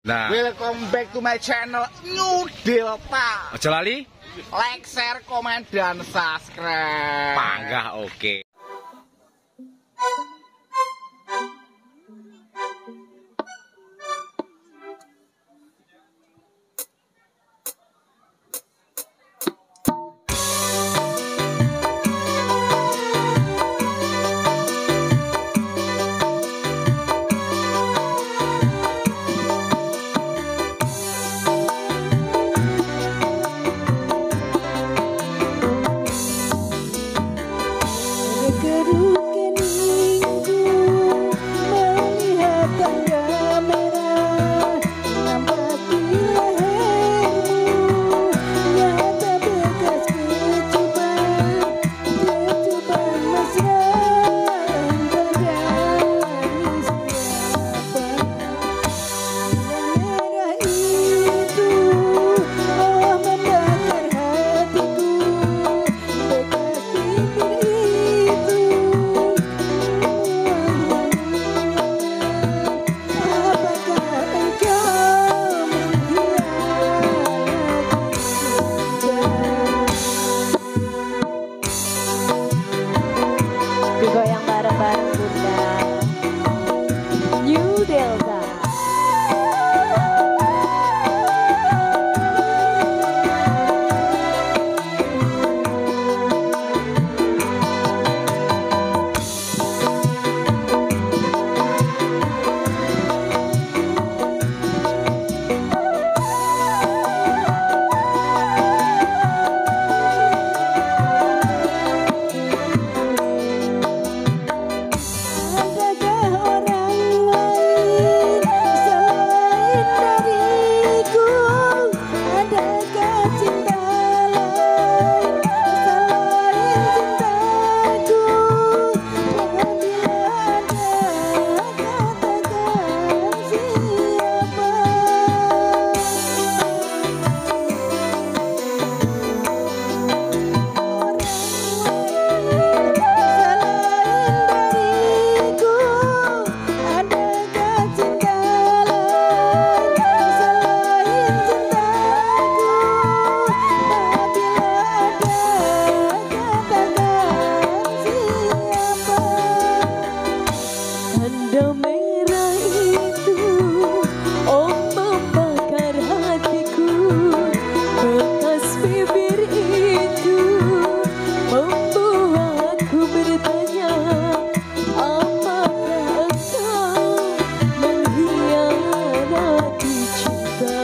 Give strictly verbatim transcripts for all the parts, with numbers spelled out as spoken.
Nah, welcome back to my channel New Delta. Ojo lali, like, share, komen, dan subscribe. panggah oke. Okay. Goyang bareng-bareng Bunda New Delta. Tanda merah itu, oh membakar hatiku. Bekas bibir itu membuatku bertanya, apakah engkau mengkhianati cinta?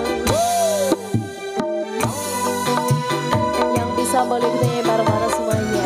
Yang bisa boleh ditanya bareng-bareng semuanya.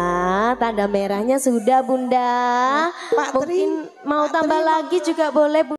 Tanda merahnya sudah Bunda. Pak Mungkin Tri, mau Pak tambah Tri, lagi juga boleh.